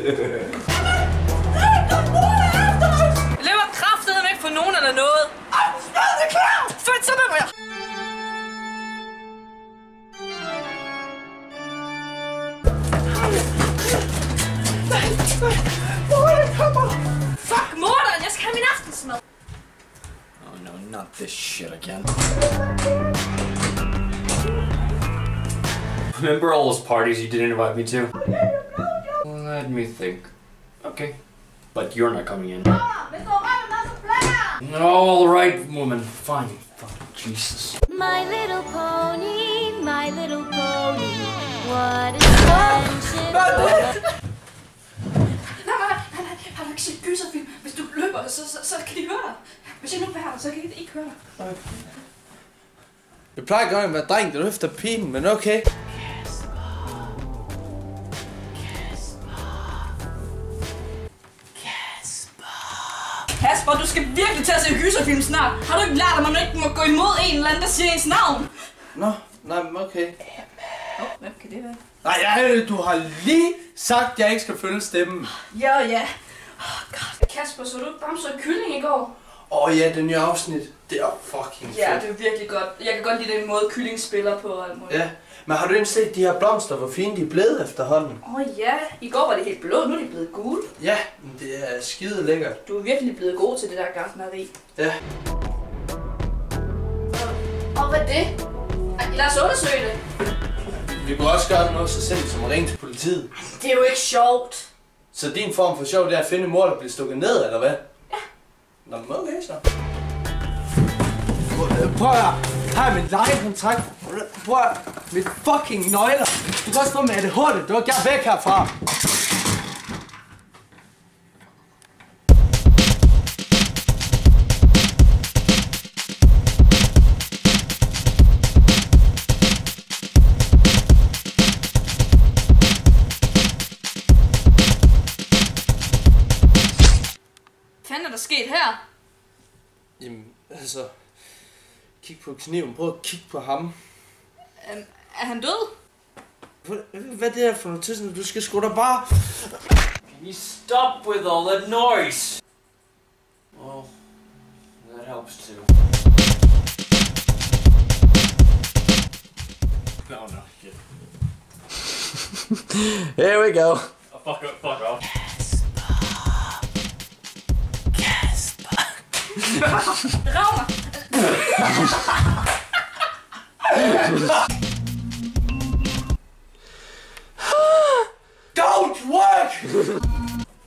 lever kraftedeme ikke for nogen eller noget. Det er klar! Fedt, så med mig! Morderen kommer! Fuck, morderen! Jeg skal have min aftensmad! Oh no, not this shit again. Remember all those parties you didn't invite me to? Let me think. Okay. But you're not coming in. All right, woman. Fine. Fuck, Jesus. My little pony, what is friendship? Nej, har du ikke set gyserfilm? Hvis du løber, så kan de høre dig. Hvis jeg nu er her, så kan de ikke høre dig. Jeg plejer godt at være dreng, der løfter pigen, men okay. Kasper, du skal virkelig til at se gyserfilm snart. Har du ikke lært, at man ikke må gå imod en eller anden, der siger ens navn? Nå, nej, men okay. Hvem kan det være? Nej, du har lige sagt, at jeg ikke skal følge stemmen. Ja. God. Kasper, så du ikke bamse og kylling i går? Ja, det nye afsnit. Det er fucking fedt. Ja, det er virkelig godt. Jeg kan godt lide den måde, kylling spiller på. Ja, men har du ikke set de her blomster, hvor fine de er blevet efterhånden? Ja, i går var det helt blå, nu er de blevet gule. Ja, men det er skide lækkert. Du er virkelig blevet god til det der gartneri. Ja. Og hvad er det? Lad os undersøge det. Vi kunne også gøre noget så simpelt som at ringe til politiet. Det er jo ikke sjovt. Så din form for sjov, det er at finde mor, der bliver stukket ned, eller hvad? Ja. Nå, men okay så. Prøv at høre. Her er min lejekontrakt. Prøv at høre. Mit fucking nøgler. Du kan også få med ADHD. Du er gerne væk herfra. Hvad fanden er der sket her? Jamen, altså... Kig på kniven. Prøv at kigge på ham. Er han død? Hvad er det her for noget tilstand? Du skal sgu da bare... Can you stop with all that noise? Well, that helps too. No, shit. Here we go. Oh, fuck off. Rav Don't work!